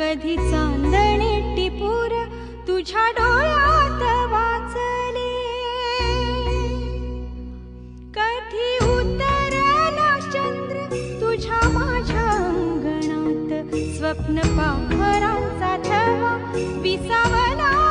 कधी चांदणे टिपूर तुझ्या डोळ्यात वाचले, कधी उतरला चंद्र तुझ्या माझ्या अंगणात, स्वप्न पाखरांचा थवा विसावला